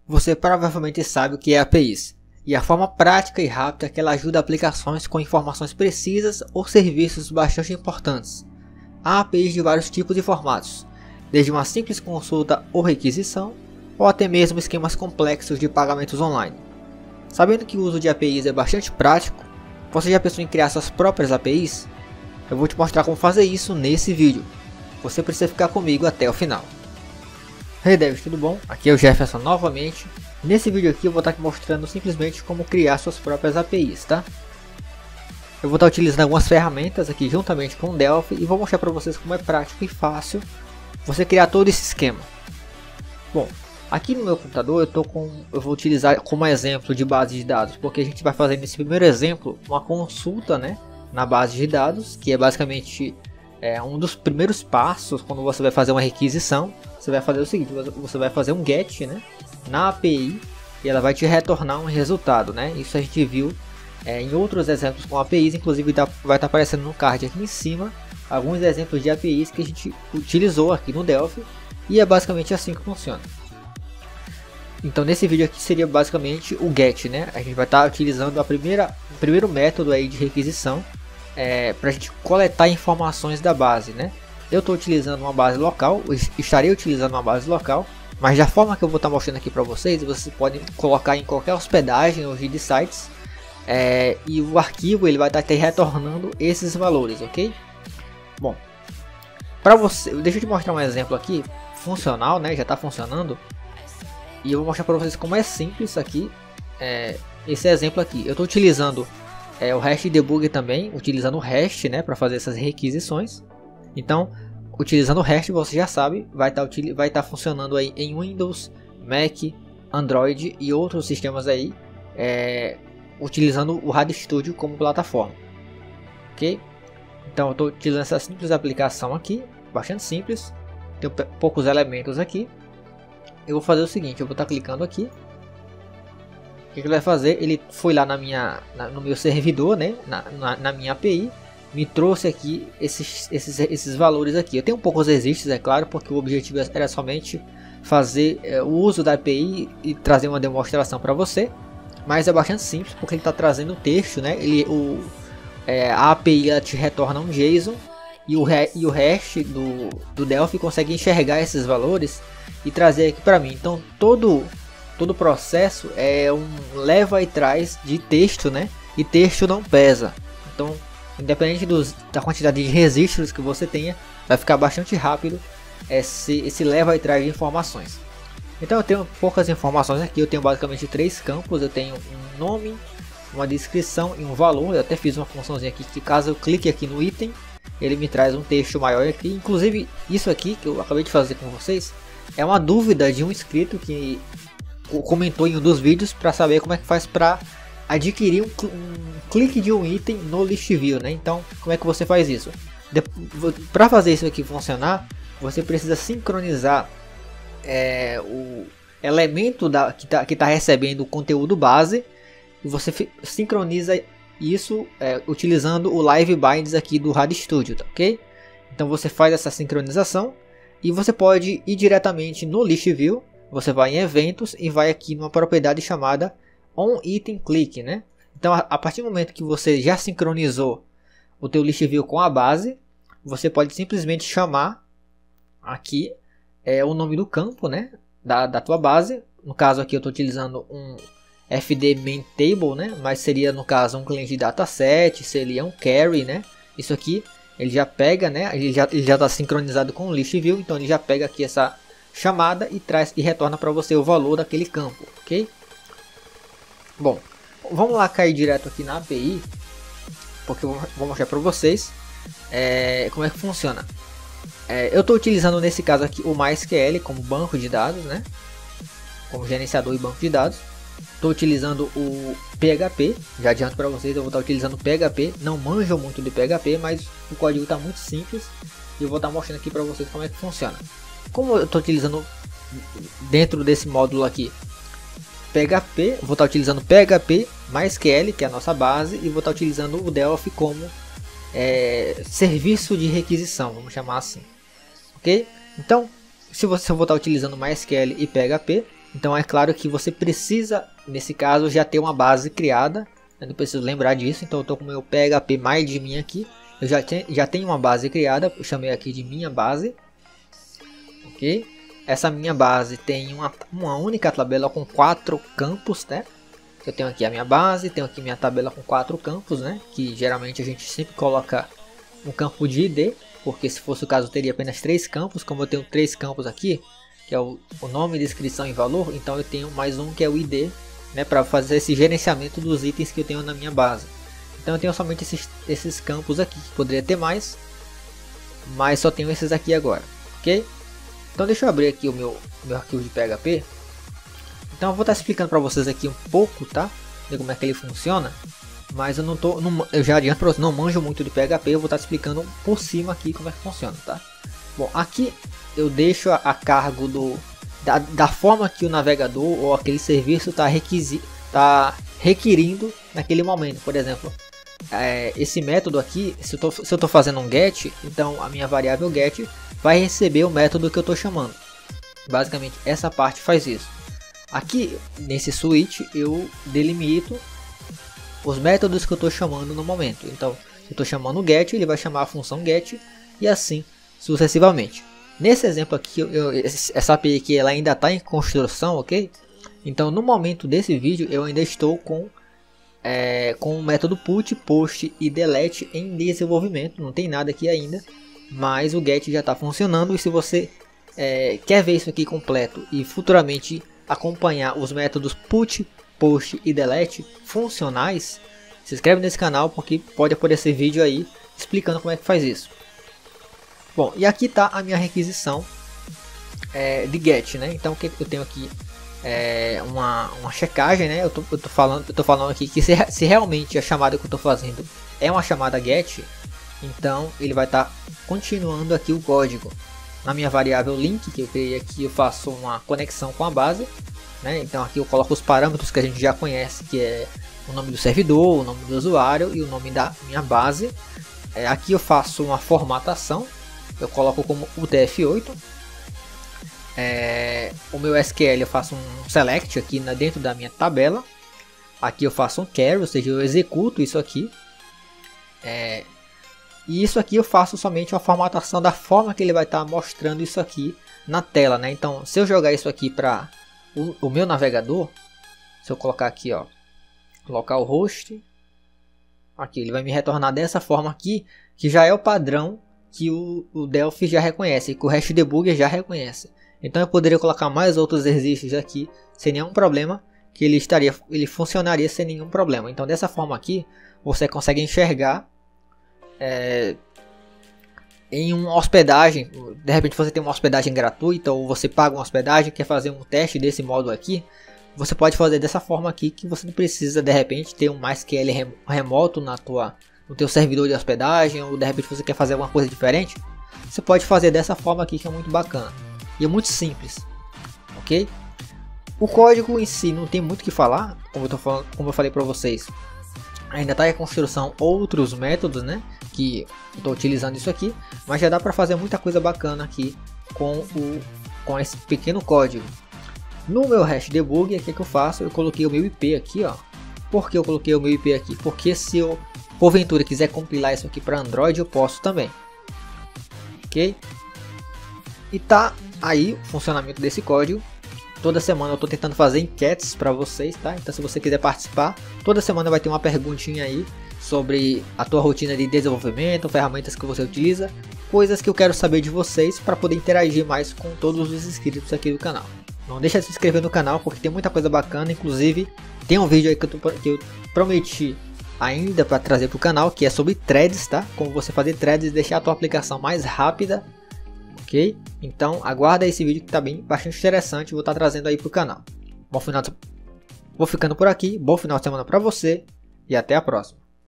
Você provavelmente sabe o que é APIs e a forma prática e rápida que ela ajuda aplicações com informações precisas ou serviços bastante importantes. Há APIs de vários tipos e formatos, desde uma simples consulta ou requisição, ou até mesmo esquemas complexos de pagamentos online. Sabendo que o uso de APIs é bastante prático, você já pensou em criar suas próprias APIs? Eu vou te mostrar como fazer isso nesse vídeo. Você precisa ficar comigo até o final. Hey devs, tudo bom? Aqui é o Jefferson novamente. Nesse vídeo aqui eu vou estar te mostrando simplesmente como criar suas próprias APIs, tá? Eu vou estar utilizando algumas ferramentas aqui juntamente com o Delphi e vou mostrar para vocês como é prático e fácil você criar todo esse esquema. Bom, aqui no meu computador eu vou utilizar como exemplo de base de dados, porque a gente vai fazer nesse primeiro exemplo uma consulta, né, na base de dados, que é basicamente um dos primeiros passos quando você vai fazer uma requisição. Você vai fazer o seguinte: você vai fazer um get, né, na API e ela vai te retornar um resultado, né? Isso a gente viu em outros exemplos com APIs, inclusive vai estar aparecendo no card aqui em cima alguns exemplos de APIs que a gente utilizou aqui no Delphi, e é basicamente assim que funciona. Então nesse vídeo aqui seria basicamente o get, né? A gente vai estar utilizando o primeiro método aí de requisição para a gente coletar informações da base, né? Eu estou utilizando uma base local, estarei utilizando uma base local, mas da forma que eu vou estar mostrando aqui para vocês, vocês podem colocar em qualquer hospedagem ou de sites, e o arquivo ele vai estar retornando esses valores, ok? Bom, para você, deixa eu te mostrar um exemplo aqui funcional, né? Já está funcionando, e eu vou mostrar para vocês como é simples aqui. Esse exemplo aqui, eu estou utilizando o REST debug também, utilizando o REST, né, para fazer essas requisições. Então, utilizando o REST, você já sabe, vai estar funcionando aí em Windows, Mac, Android e outros sistemas aí, utilizando o RadStudio como plataforma, ok? Então, eu estou utilizando essa simples aplicação aqui, bastante simples, tem poucos elementos aqui. Eu vou fazer o seguinte: eu vou estar clicando aqui. O que ele vai fazer? Ele foi lá no meu servidor, né, na minha API, me trouxe aqui esses valores aqui. Eu tenho poucos registros, é claro, porque o objetivo era somente fazer o uso da API e trazer uma demonstração para você. Mas é bastante simples, porque ele está trazendo o texto, né? A API ela te retorna um JSON, e o REST do Delphi consegue enxergar esses valores e trazer aqui para mim. Então todo o processo é um leva e traz de texto, né? E texto não pesa. Então, independente da quantidade de registros que você tenha, vai ficar bastante rápido esse leva e traz de informações. Então eu tenho poucas informações aqui. Eu tenho basicamente 3 campos. Eu tenho um nome, uma descrição e um valor. Eu até fiz uma funçãozinha aqui que, caso eu clique aqui no item, ele me traz um texto maior aqui. Inclusive isso aqui que eu acabei de fazer com vocês é uma dúvida de um inscrito que comentou em um dos vídeos para saber como é que faz para adquirir um clique de um item no list view, né? Então, como é que você faz isso? Para fazer isso aqui funcionar, você precisa sincronizar o elemento que está recebendo o conteúdo base, e você sincroniza isso utilizando o Live Binds aqui do RadStudio, tá, ok? Então você faz essa sincronização e você pode ir diretamente no list view. Você vai em eventos e vai aqui numa propriedade chamada onItemClick, né? Então a partir do momento que você já sincronizou o teu list view com a base, você pode simplesmente chamar aqui o nome do campo, né, da tua base. No caso aqui eu estou utilizando um fd main table, né, mas seria no caso um cliente dataset, seria um query, né? Isso aqui ele já pega, né, ele já está sincronizado com o list view, então ele já pega aqui essa chamada e traz e retorna para você o valor daquele campo, ok? Bom, vamos lá cair direto aqui na API, porque eu vou mostrar para vocês como é que funciona. Eu estou utilizando nesse caso aqui o MySQL como banco de dados, né? Como gerenciador e banco de dados. Estou utilizando o PHP, já adianto para vocês, eu vou estar utilizando o PHP. Não manjo muito de PHP, mas o código está muito simples e eu vou estar mostrando aqui para vocês como é que funciona. Como eu estou utilizando dentro desse módulo aqui PHP, vou estar utilizando PHP, MySQL, que é a nossa base, e vou estar utilizando o Delphi como serviço de requisição, vamos chamar assim, ok? Então, se você for estar utilizando MySQL e PHP, Então é claro que você precisa, nesse caso, já ter uma base criada. Eu não preciso lembrar disso, então eu estou com o meu PHP MyAdmin aqui. Eu já tenho uma base criada, eu chamei aqui de minha base. Ok? Essa minha base tem uma única tabela com 4 campos, né? Eu tenho aqui a minha base, tenho aqui minha tabela com 4 campos, né? Que geralmente a gente sempre coloca um campo de ID, porque se fosse o caso eu teria apenas 3 campos. Como eu tenho 3 campos aqui, que é o nome, descrição e valor, então eu tenho mais um que é o ID, né? Para fazer esse gerenciamento dos itens que eu tenho na minha base. Então eu tenho somente esses campos aqui, poderia ter mais, mas só tenho esses aqui agora, ok? Então deixa eu abrir aqui o meu arquivo de PHP. Então eu vou estar explicando para vocês aqui um pouco, tá? De como é que ele funciona. Mas eu já adianto para vocês, não manjo muito de PHP, eu vou estar explicando por cima aqui como é que funciona, tá? Bom, aqui eu deixo a cargo da forma que o navegador ou aquele serviço está requerindo naquele momento. Por exemplo, esse método aqui, se eu estou fazendo um get, então a minha variável get vai receber o método que eu estou chamando. Basicamente essa parte faz isso. Aqui nesse switch eu delimito os métodos que eu estou chamando no momento. Então se eu estou chamando o get, ele vai chamar a função get e assim sucessivamente. Nesse exemplo aqui, essa API aqui ela ainda está em construção, ok? Então no momento desse vídeo eu ainda estou com o método put, post e delete em desenvolvimento. Não tem nada aqui ainda, mas o get já está funcionando. E se você quer ver isso aqui completo e futuramente acompanhar os métodos put, post e delete funcionais, se inscreve nesse canal porque pode aparecer vídeo aí explicando como é que faz isso. Bom, e aqui está a minha requisição de get, né? Então o que eu tenho aqui uma checagem, né? Eu tô falando aqui que se realmente a chamada que eu estou fazendo é uma chamada get, então ele vai estar continuando aqui o código. Na minha variável link que eu criei aqui, eu faço uma conexão com a base, né? Então aqui eu coloco os parâmetros que a gente já conhece, que é o nome do servidor, o nome do usuário e o nome da minha base. Aqui eu faço uma formatação, eu coloco como UTF-8. O meu SQL eu faço um select aqui dentro da minha tabela. Aqui eu faço um carry, ou seja, eu executo isso aqui. E isso aqui eu faço somente uma formatação da forma que ele vai estar mostrando isso aqui na tela, né? Então, se eu jogar isso aqui para o meu navegador, se eu colocar aqui, ó, localhost, aqui ele vai me retornar dessa forma aqui, que já é o padrão que o Delphi já reconhece, que o Hash Debugger já reconhece. Então eu poderia colocar mais outros exercícios aqui sem nenhum problema, que ele funcionaria sem nenhum problema. Então dessa forma aqui você consegue enxergar em uma hospedagem. De repente você tem uma hospedagem gratuita ou você paga uma hospedagem, quer fazer um teste desse modo aqui, você pode fazer dessa forma aqui, que você não precisa de repente ter um MySQL remoto no teu servidor de hospedagem, ou de repente você quer fazer alguma coisa diferente, você pode fazer dessa forma aqui, que é muito bacana e é muito simples, ok? O código em si não tem muito o que falar, como eu falei para vocês, ainda está em construção outros métodos, né, que estou utilizando isso aqui, mas já dá para fazer muita coisa bacana aqui com esse pequeno código. No meu Hash Debugger, o que eu faço? Eu coloquei o meu IP aqui, ó. Por que eu coloquei o meu IP aqui? Porque se eu porventura quiser compilar isso aqui para Android, eu posso também, ok? E tá aí o funcionamento desse código. Toda semana eu estou tentando fazer enquetes para vocês, tá? Então se você quiser participar, toda semana vai ter uma perguntinha aí sobre a tua rotina de desenvolvimento, ferramentas que você utiliza, coisas que eu quero saber de vocês para poder interagir mais com todos os inscritos aqui do canal. Não deixa de se inscrever no canal porque tem muita coisa bacana, inclusive tem um vídeo aí que eu prometi ainda para trazer para o canal, que é sobre threads, tá? Como você fazer threads e deixar a tua aplicação mais rápida, ok? Então aguarda esse vídeo que está bastante interessante, vou estar trazendo aí para o canal. Vou ficando por aqui, bom final de semana para você e até a próxima.